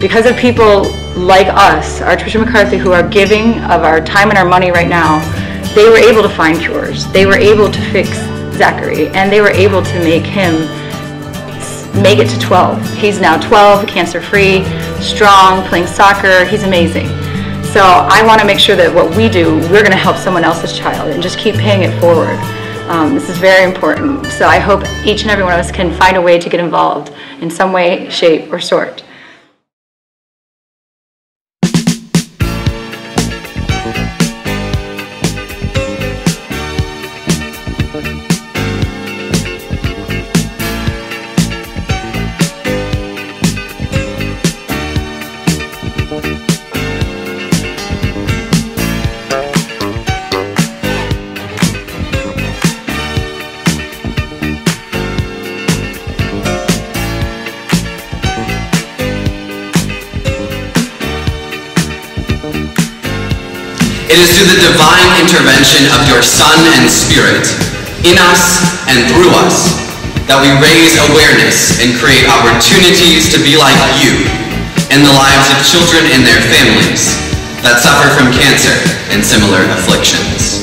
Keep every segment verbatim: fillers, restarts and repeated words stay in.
because of people like us, Archbishop McCarthy, who are giving of our time and our money right now, they were able to find cures. They were able to fix Zachary, and they were able to make him make it to twelve. He's now twelve, cancer-free, strong, playing soccer. He's amazing. So I want to make sure that what we do, we're going to help someone else's child and just keep paying it forward. Um, this is very important. So I hope each and every one of us can find a way to get involved in some way, shape, or sort. It is through the divine intervention of your Son and Spirit, in us and through us, that we raise awareness and create opportunities to be like you in the lives of children and their families that suffer from cancer and similar afflictions.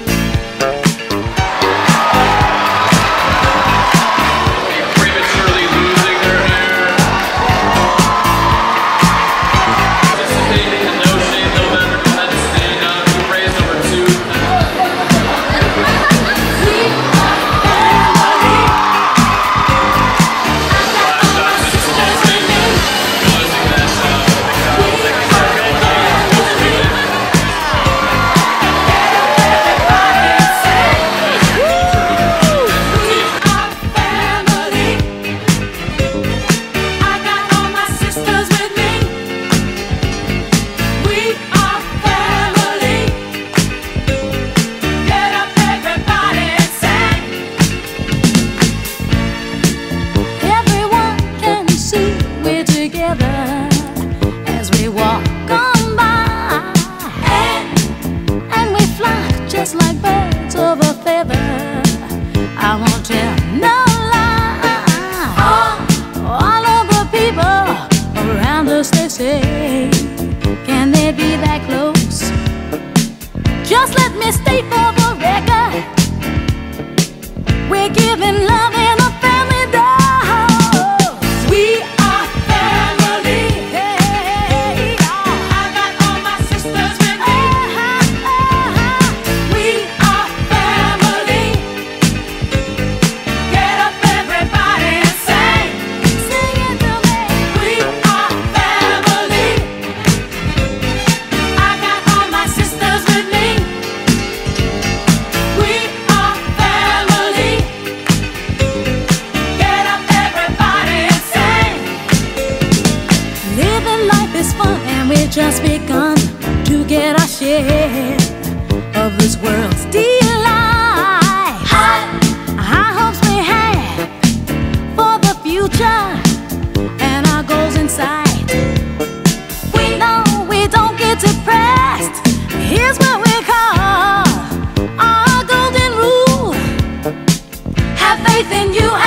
Like birds of a feather, I won't tell no lie. All, all of the people around us, they say, can they be that close? Just let me state for the record, we're giving love in a family dose. We are family. Hey, I got all my sisters with me. Just begun to get our share of this world's delight. High, high hopes we have for the future and our goals in sight. We know we don't get depressed. Here's what we call our golden rule: have faith in you.